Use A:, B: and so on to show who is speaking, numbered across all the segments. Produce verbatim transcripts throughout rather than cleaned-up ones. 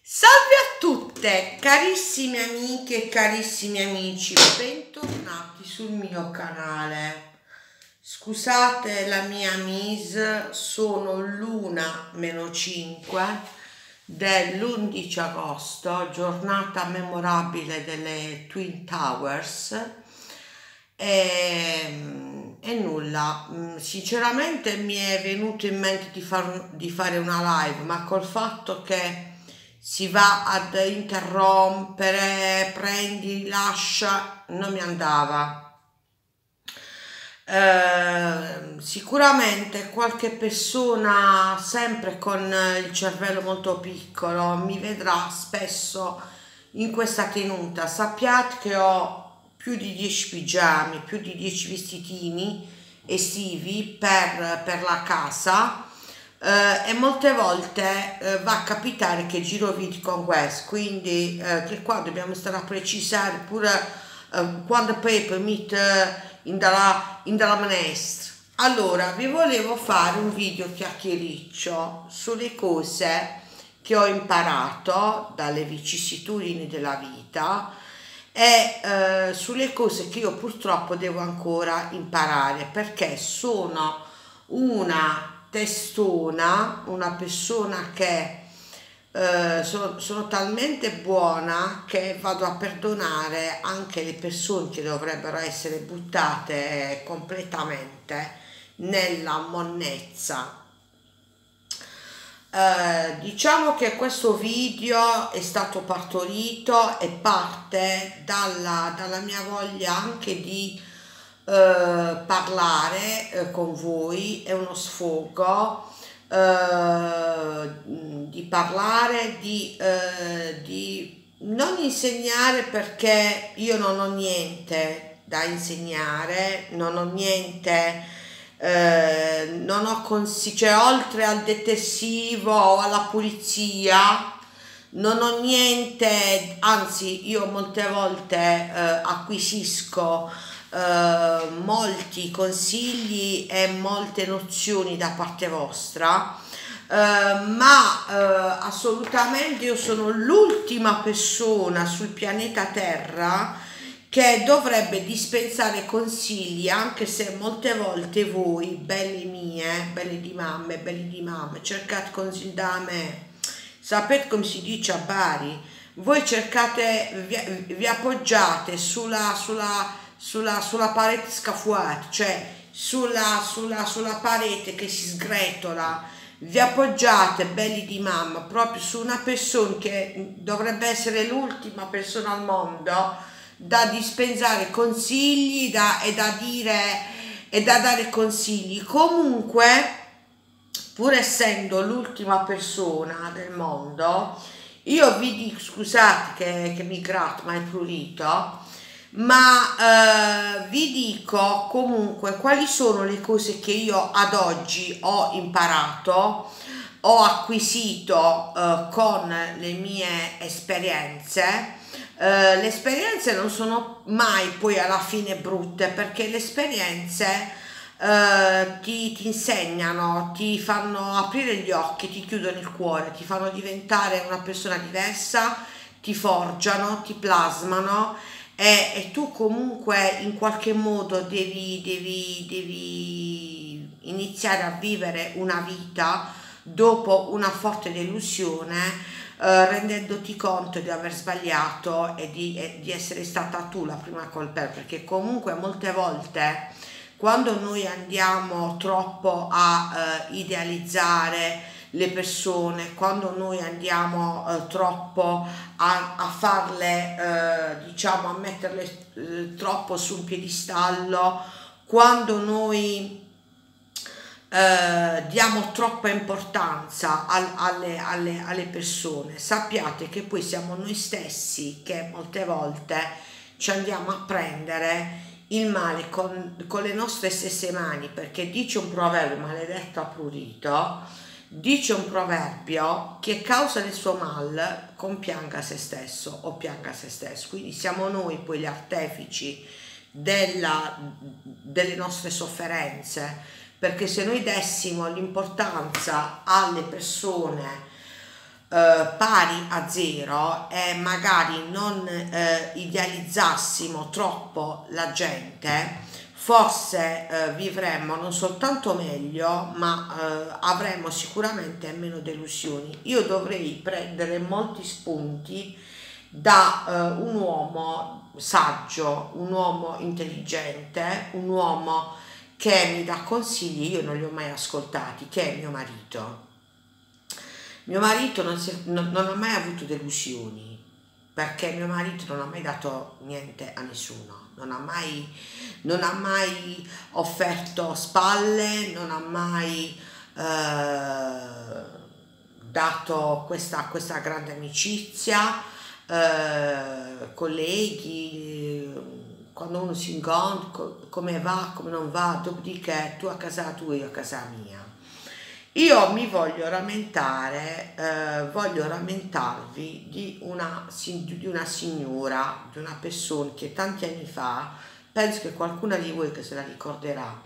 A: Salve a tutte, carissime amiche e carissimi amici, bentornati sul mio canale. Scusate la mia mise, sono l'una meno cinque dell'undici agosto, giornata memorabile delle Twin Towers. E, e nulla, sinceramente mi è venuto in mente di, far, di fare una live, ma col fatto che si va ad interrompere, prendi, lascia, non mi andava. Eh, sicuramente qualche persona sempre con il cervello molto piccolo mi vedrà spesso in questa tenuta. Sappiate che ho più di dieci pigiami, più di dieci vestitini estivi per, per la casa. Uh, e molte volte uh, va a capitare che giro video con questo, quindi uh, che qua dobbiamo stare a precisare pure uh, quando paper meet uh, in dalla in dalla manestra. Allora vi volevo fare un video chiacchiericcio sulle cose che ho imparato dalle vicissitudini della vita e uh, sulle cose che io purtroppo devo ancora imparare, perché sono una testona, una persona che eh, sono, sono talmente buona che vado a perdonare anche le persone che dovrebbero essere buttate completamente nella monnezza. Eh, diciamo che questo video è stato partorito e parte dalla, dalla mia voglia anche di Uh, parlare uh, con voi, è uno sfogo uh, di parlare, di, uh, di non insegnare, perché io non ho niente da insegnare, non ho niente, uh, non ho consigli, cioè oltre al detersivo o alla pulizia non ho niente, anzi io molte volte uh, acquisisco Uh, molti consigli e molte nozioni da parte vostra, uh, ma uh, assolutamente io sono l'ultima persona sul pianeta Terra che dovrebbe dispensare consigli, anche se molte volte voi, belle mie, belle di mamme, belli di mamme, cercate consigli da me. Sapete come si dice a Bari? Voi cercate, vi, vi appoggiate sulla, sulla Sulla, sulla parete scafuata, cioè sulla, sulla, sulla parete che si sgretola, vi appoggiate belli di mamma proprio su una persona che dovrebbe essere l'ultima persona al mondo da dispensare consigli da, e da dire e da dare consigli. Comunque, pur essendo l'ultima persona del mondo, io vi dico, scusate che, che mi gratto, ma è prurito, ma eh, vi dico comunque quali sono le cose che io ad oggi ho imparato, ho acquisito eh, con le mie esperienze. Eh, le esperienze non sono mai poi alla fine brutte, perché le esperienze eh, ti, ti insegnano, ti fanno aprire gli occhi, ti chiudono il cuore, ti fanno diventare una persona diversa, ti forgiano, ti plasmano. E, e tu comunque in qualche modo devi, devi, devi iniziare a vivere una vita dopo una forte delusione, eh, rendendoti conto di aver sbagliato e di, e di essere stata tu la prima colpevole, perché comunque molte volte quando noi andiamo troppo a eh, idealizzare le persone, quando noi andiamo eh, troppo a, a farle, eh, diciamo, a metterle eh, troppo su un piedistallo, quando noi eh, diamo troppa importanza al, alle, alle, alle persone, sappiate che poi siamo noi stessi che molte volte ci andiamo a prendere il male con, con le nostre stesse mani, perché dice un proverbio maledetto a prurito. Dice un proverbio che causa del suo mal compianga se stesso o pianga se stesso, quindi siamo noi poi gli artefici della, delle nostre sofferenze, perché se noi dessimo l'importanza alle persone eh, pari a zero e magari non eh, idealizzassimo troppo la gente, forse eh, vivremmo non soltanto meglio, ma eh, avremmo sicuramente meno delusioni. Io dovrei prendere molti spunti da eh, un uomo saggio, un uomo intelligente, un uomo che mi dà consigli, io non li ho mai ascoltati, che è mio marito. Mio marito non, si è- non- non ha mai avuto delusioni, perché mio marito non ha mai dato niente a nessuno, non ha mai, non ha mai offerto spalle, non ha mai eh, dato questa, questa grande amicizia, eh, colleghi, quando uno si incontra, co- come va, come non va, dopodiché tu a casa tua, io a casa mia. Io mi voglio rammentare, eh, voglio rammentarvi di una, si- di una signora, di una persona che tanti anni fa, penso che qualcuna di voi che se la ricorderà,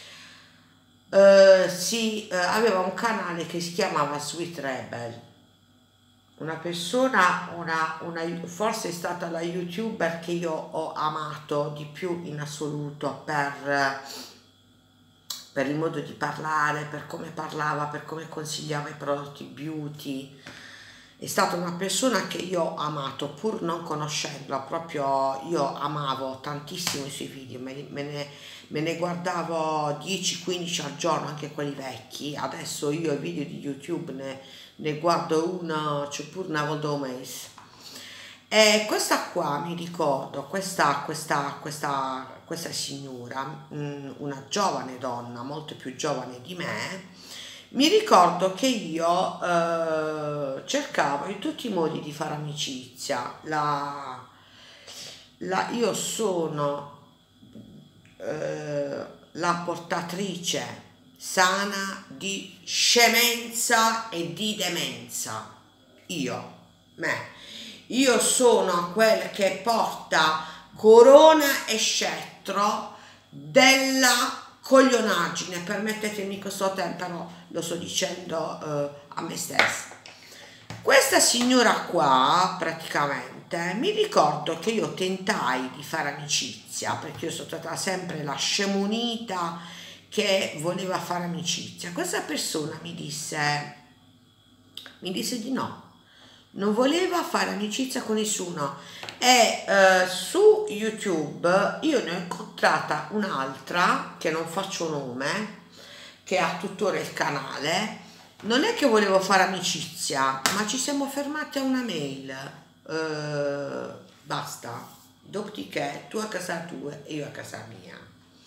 A: eh, si, eh, aveva un canale che si chiamava Sweet Rebel. Una persona, una, una, forse è stata la YouTuber che io ho amato di più in assoluto per per il modo di parlare, per come parlava, per come consigliava i prodotti beauty. È stata una persona che io ho amato, pur non conoscendola, proprio io amavo tantissimo i suoi video, me, me ne, me ne guardavo dieci quindici al giorno, anche quelli vecchi. Adesso io i video di YouTube ne, ne guardo una, cioè pure una volta al mese. E questa qua mi ricordo, questa, questa, questa, questa signora, mm, una giovane donna, molto più giovane di me, mi ricordo che io eh, cercavo in tutti i modi di fare amicizia. La, la- io sono eh, la portatrice sana di scemenza e di demenza. Io, me. Io sono quella che porta corona e scettro della coglionaggine, permettetemi questo tempo, però lo sto dicendo eh, a me stessa. Questa signora qua, praticamente, mi ricordo che io tentai di fare amicizia, perché io sono stata sempre la scemunita che voleva fare amicizia. Questa persona mi disse, mi disse di no, non voleva fare amicizia con nessuno e eh, su YouTube io ne ho incontrata un'altra che non faccio nome, che ha tuttora il canale. Non è che volevo fare amicizia, ma ci siamo fermati a una mail. Eh, basta. Dopodiché tu a casa tua e io a casa mia.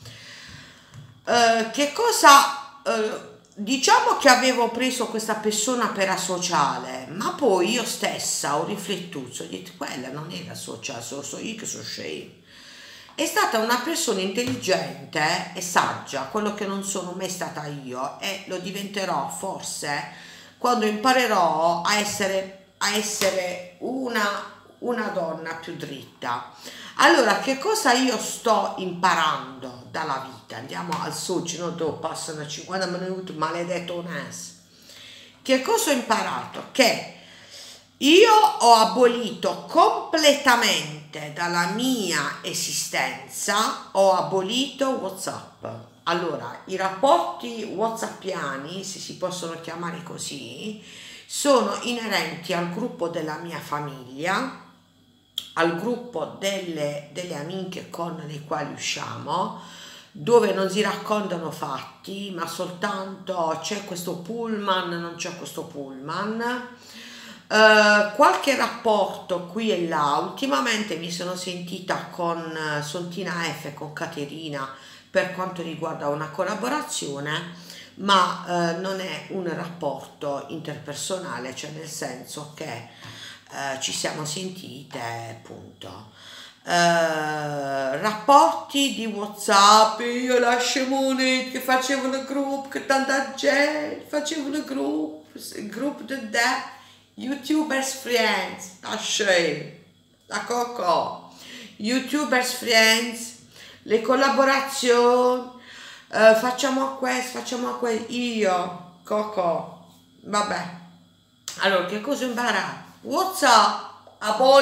A: Eh, che cosa, eh, diciamo che avevo preso questa persona per asociale, ma poi io stessa ho riflettuto, ho detto, quella non era asociale, sono so io che sono scema. È stata una persona intelligente e saggia, quello che non sono mai stata io e lo diventerò forse quando imparerò a essere, a essere una, una donna più dritta. Allora, che cosa io sto imparando dalla vita? Andiamo al succo, no? Dopo passano cinquanta minuti, maledetto Onés. Che cosa ho imparato? Che io ho abolito completamente dalla mia esistenza, ho abolito WhatsApp. Allora, i rapporti whatsappiani, se si possono chiamare così, sono inerenti al gruppo della mia famiglia, al gruppo delle, delle amiche con le quali usciamo, dove non si raccontano fatti, ma soltanto c'è questo pullman, non c'è questo pullman. Eh, qualche rapporto qui e là, ultimamente mi sono sentita con eh, Sontina F, con Caterina, per quanto riguarda una collaborazione, ma eh, non è un rapporto interpersonale, cioè nel senso che eh, ci siamo sentite, punto. Eh, rapporti di WhatsApp, io la scemone che facevano gruppo, che tanta gente facevano gruppo, gruppo di de YouTubers Friends, la scema, la Coco, YouTubers Friends, le collaborazioni, eh, facciamo questo, facciamo quello, io, Coco, vabbè, Allora, che cosa ho imparato? WhatsApp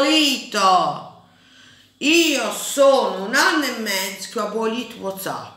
A: abolito. Io sono un anno e mezzo che ho abolito WhatsApp.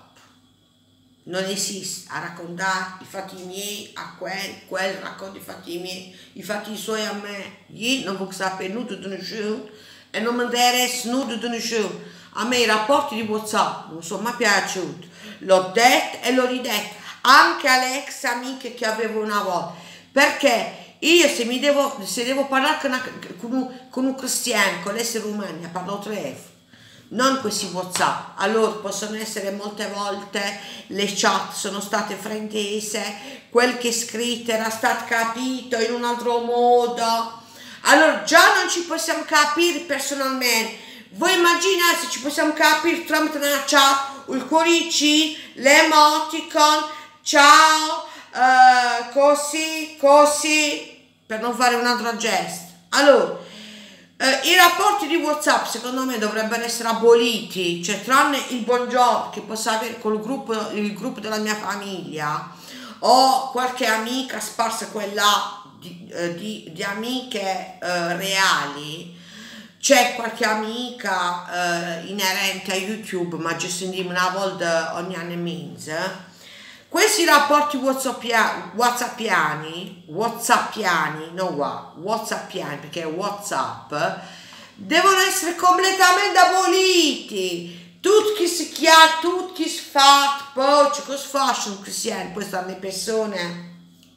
A: Non esiste a raccontare i fatti miei a quel, quel racconta i fatti miei, i fatti suoi a me. Io non voglio sapere nulla di nessuno e non mi interessa nulla di nessuno. A me i rapporti di WhatsApp non sono mai piaciuti. L'ho detto e l'ho ridetto anche alle ex amiche che avevo una volta. Perché io se mi devo, se devo parlare con, una, con, un, con un cristiano, con l'essere umano, ne parlo tre. Non questi WhatsApp. Allora possono essere molte volte le chat sono state fraintese, quel che è scritto era stato capito in un altro modo. Allora già non ci possiamo capire personalmente. Voi immaginate se ci possiamo capire tramite una chat, il cuoricino, le emoticon, ciao, uh, così, così, per non fare un altro gesto. Allora, Uh, i rapporti di WhatsApp secondo me dovrebbero essere aboliti, cioè tranne il buongiorno che posso avere col gruppo, il gruppo della mia famiglia o qualche amica sparsa quella di, uh, di, di amiche uh, reali, c'è qualche amica uh, inerente a YouTube ma ci sentiamo una volta ogni anno e mezzo. Questi rapporti whatsappiani, whatsappiani, whatsappiani, no whatsappiani perché è WhatsApp, devono essere completamente aboliti. Tutti che si chiama, tutti che si fa, poi cosa facciano cristiani, poi stanno le persone,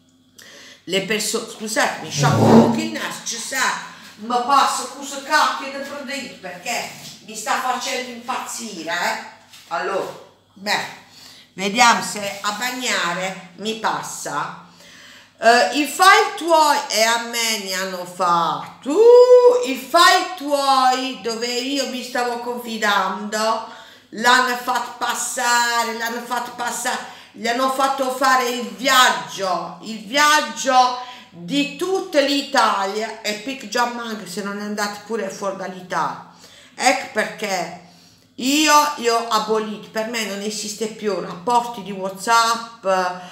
A: le persone, scusate, mi sciacquo un pochino, ci sa, ma passo questo cacchio da prendere perché mi sta facendo impazzire, eh? Allora, beh. Vediamo se a bagnare mi passa. Uh, I file tuoi e a me ne hanno fatto. Uh, I file tuoi dove io mi stavo confidando l'hanno fatto passare, l'hanno fatto passare, gli hanno fatto fare il viaggio, il viaggio di tutta l'Italia e pic già manca se non è andato pure fuori dall'Italia. Ecco perché. Io li ho aboliti, per me non esiste più rapporti di WhatsApp,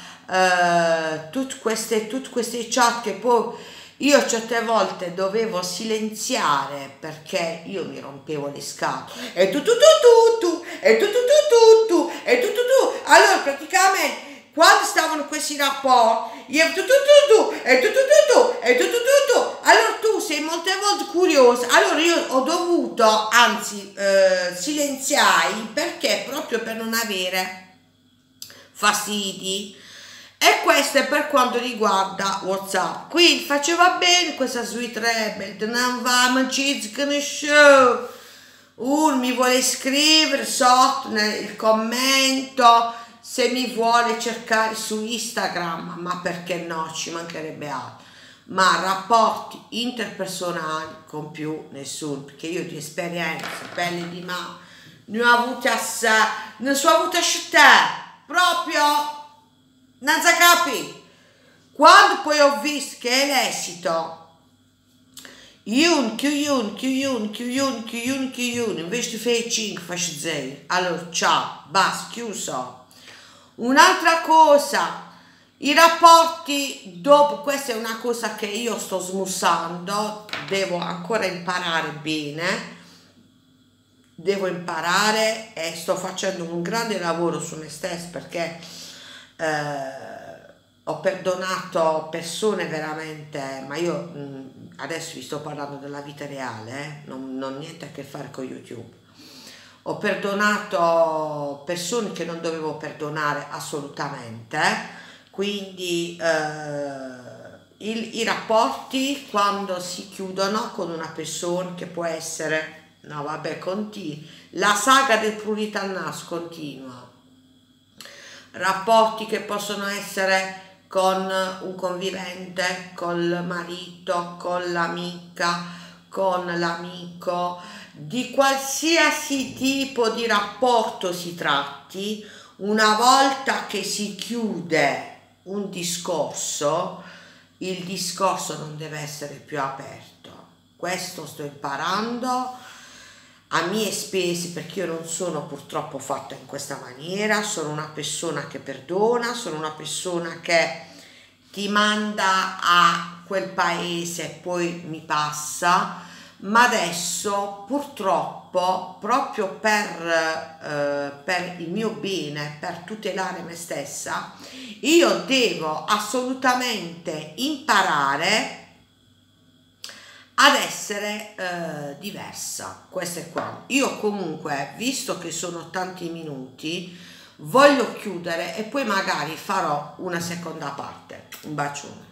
A: eh, tutte queste, tutte queste chat che poi io certe volte dovevo silenziare perché io mi rompevo le scatole e tu tu tu tu tu e tu tu tu tu tu e tu tu tu. Allora praticamente quando stavano questi rapporti io tu tu tu tu e tu tu tu tu e tu tu tu tu, allora tu sei molte volte curiosa, allora io ho dovuto anzi eh, silenziare perché proprio per non avere fastidi. E questo è per quanto riguarda WhatsApp. Quindi faceva bene questa Sweet Rebel, non va a ci show. Uno mi vuole scrivere sotto nel commento se mi vuole cercare su Instagram, ma perché no, ci mancherebbe altro, ma rapporti interpersonali con più nessuno, perché io di esperienza, pelle di mano, ne ho avute assai, ne sono avute a te, proprio, non si capi. Quando poi ho visto che è l'esito, Yun, Kyun, Kyun, Kyun, Kyun, Kyun, invece di fare cinque, faccio zero, allora ciao, basta, chiuso. Un'altra cosa, i rapporti dopo, questa è una cosa che io sto smussando, devo ancora imparare bene, devo imparare e sto facendo un grande lavoro su me stessa perché eh, ho perdonato persone veramente, ma io mh, adesso vi sto parlando della vita reale, eh, non, non niente a che fare con YouTube. Ho perdonato persone che non dovevo perdonare assolutamente, quindi eh, il, i rapporti quando si chiudono con una persona che può essere, no vabbè, continua, la saga del prurito continua, rapporti che possono essere con un convivente, col marito, con l'amica, con l'amico, di qualsiasi tipo di rapporto si tratti, una volta che si chiude un discorso, il discorso non deve essere più aperto. Questo sto imparando a mie spese perché io non sono purtroppo fatta in questa maniera, sono una persona che perdona, sono una persona che ti manda a quel paese poi mi passa, ma adesso purtroppo proprio per, eh, per il mio bene, per tutelare me stessa, io devo assolutamente imparare ad essere eh, diversa. Questo è qua. Io comunque, visto che sono tanti minuti, voglio chiudere e poi magari farò una seconda parte. Un bacione.